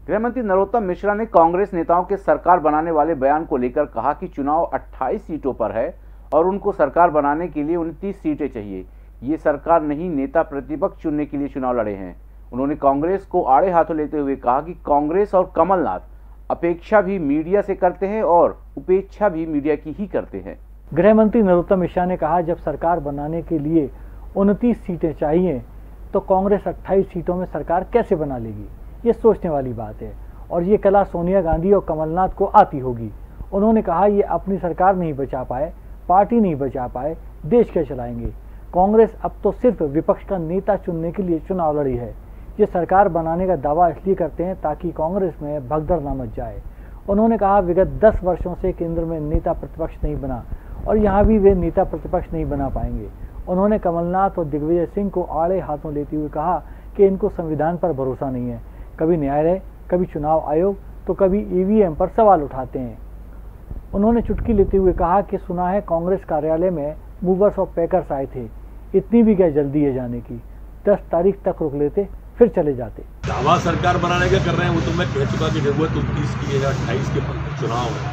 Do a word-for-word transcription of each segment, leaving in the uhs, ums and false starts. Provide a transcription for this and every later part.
गृहमंत्री नरोत्तम मिश्रा ने कांग्रेस नेताओं के सरकार बनाने वाले बयान को लेकर कहा कि चुनाव अट्ठाईस सीटों पर है और उनको सरकार बनाने के लिए उनतीस सीटें चाहिए। ये सरकार नहीं, नेता प्रतिपक्ष चुनने के लिए चुनाव लड़े हैं। उन्होंने कांग्रेस को आड़े हाथों लेते हुए कहा कि कांग्रेस और कमलनाथ अपेक्षा भी मीडिया से करते हैं और उपेक्षा भी मीडिया की ही करते हैं। गृह मंत्री नरोत्तम मिश्रा ने कहा, जब सरकार बनाने के लिए उनतीस सीटें चाहिए तो कांग्रेस अट्ठाईस सीटों में सरकार कैसे बना लेगी। ये सोचने वाली बात है और ये कला सोनिया गांधी और कमलनाथ को आती होगी। उन्होंने कहा, ये अपनी सरकार नहीं बचा पाए, पार्टी नहीं बचा पाए, देश क्या चलाएंगे। कांग्रेस अब तो सिर्फ विपक्ष का नेता चुनने के लिए चुनाव लड़ी है। ये सरकार बनाने का दावा इसलिए करते हैं ताकि कांग्रेस में भगदड़ न मच जाए। उन्होंने कहा, विगत दस वर्षों से केंद्र में नेता प्रतिपक्ष नहीं बना और यहाँ भी वे नेता प्रतिपक्ष नहीं बना पाएंगे। उन्होंने कमलनाथ और दिग्विजय सिंह को आड़े हाथों लेते हुए कहा कि इनको संविधान पर भरोसा नहीं है। कभी न्यायालय, कभी चुनाव आयोग तो कभी ईवीएम पर सवाल उठाते हैं। उन्होंने चुटकी लेते हुए कहा कि सुना है कांग्रेस कार्यालय में मूवर्स और पैकर्स आए थे, इतनी भी क्या जल्दी है जाने की। दस तारीख तक रुक लेते फिर चले जाते। दावा सरकार बनाने का कर रहे हैं वो तो मैं कह चुका कि जरूरत उनतीस की है, अट्ठाईस के चुनाव है।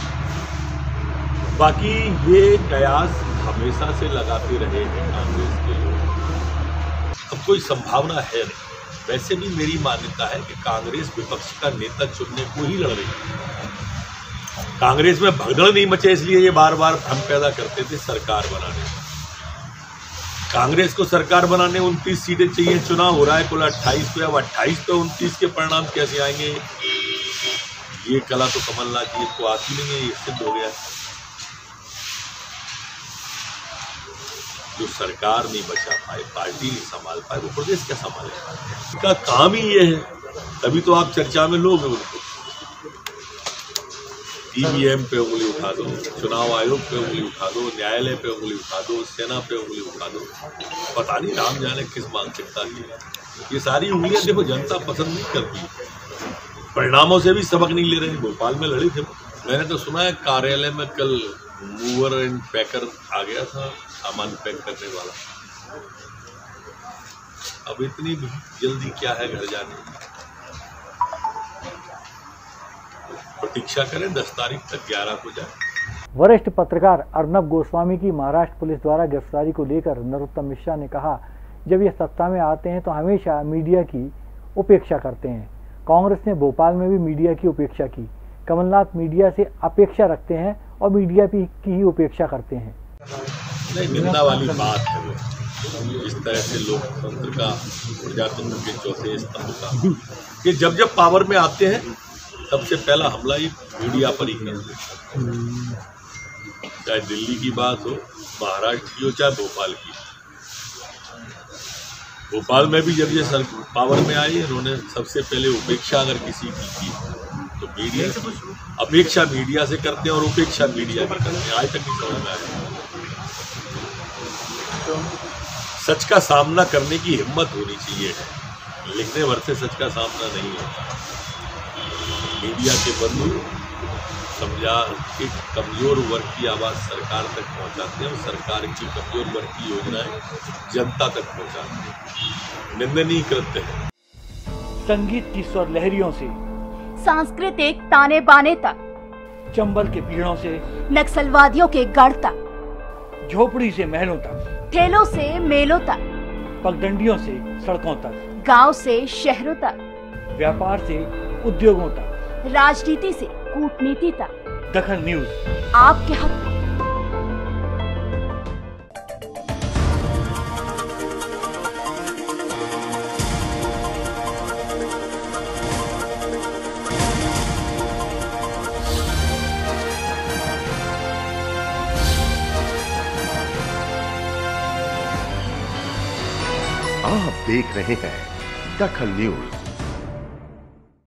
बाकी ये कयास हमेशा से लगाते रहे हैं कांग्रेस के लोग, अब कोई संभावना है नहीं। वैसे भी मेरी मान्यता है कि कांग्रेस विपक्ष का नेता चुनने को ही लड़ रही है। कांग्रेस में भगदड़ नहीं मचे इसलिए ये बार बार भ्रम पैदा करते थे सरकार बनाने। कांग्रेस को सरकार बनाने उनतीस सीटें चाहिए, चुनाव हो रहा है कुल अट्ठाईस पे। अब अट्ठाईस पे उनतीस के परिणाम कैसे आएंगे, ये कला तो कमलनाथ जी को आती नहीं है, ये सिद्ध हो गया। जो सरकार नहीं बचा पाए, पार्टी नहीं संभाल पाए, वो प्रदेश क्या संभालेगा। इनका काम ही ये है, तभी तो आप चर्चा में लोगे उनको। ईवीएम पे उंगली उठा दो, चुनाव आयोग पे उंगली उठा दो, न्यायालय पे उंगली उठा दो, सेना पे उंगली उठा दो, पता नहीं राम जाने किस मानसिकता की। ये सारी उंगलियां देखो जनता पसंद नहीं करती, परिणामों से भी सबक नहीं ले रहे। भोपाल में लड़े थे, मैंने तो सुना है कार्यालय में कल मूवर एंड पैकर आ गया था, सामान पैक करने वाला। अब इतनी जल्दी क्या है घर जाने, प्रतीक्षा करें दस तारीख तक, ग्यारह को जाए। वरिष्ठ पत्रकार अर्नब गोस्वामी की महाराष्ट्र पुलिस द्वारा गिरफ्तारी को लेकर नरोत्तम मिश्रा ने कहा, जब ये सत्ता में आते हैं तो हमेशा मीडिया की उपेक्षा करते हैं। कांग्रेस ने भोपाल में भी मीडिया की उपेक्षा की। कमलनाथ मीडिया से अपेक्षा रखते हैं और मीडिया की ही उपेक्षा करते हैं। नहीं, निंदा वाली बात है वो, इस तरह से लोकतंत्र का, प्रजातंत्र के चौथे स्तंभ का, कि जब जब पावर में आते हैं सबसे पहला हमला ही मीडिया पर ही करते हैं। चाहे दिल्ली की बात हो, महाराष्ट्र की हो, चाहे भोपाल की। भोपाल में भी जब ये सर पावर में आई, इन्होंने सबसे पहले उपेक्षा अगर किसी की की तो मीडिया, अपेक्षा मीडिया से करते हैं और उपेक्षा मीडिया की करते हैं। आज तक नहीं समझ में आया। सच का सामना करने की हिम्मत होनी चाहिए, लिखने भर से सच का सामना नहीं होता। मीडिया के बंधु समझा कि कमजोर वर्ग की आवाज सरकार तक पहुंचाते हैं और सरकार की कमजोर वर्ग की योजनाएं जनता तक पहुंचाते हैं। निंदनीय कृत्य है। संगीत की स्वर लहरियों से सांस्कृतिक ताने बाने तक, चंबल के पीड़ों से नक्सलवादियों के गढ़ तक, झोपड़ी से महलों तक, ठेलों से मेलों तक, पगडंडियों से सड़कों तक, गांव से शहरों तक, व्यापार से उद्योगों तक, राजनीति से कूटनीति तक, दखल न्यूज आपके हक में। आप देख रहे हैं दखल न्यूज।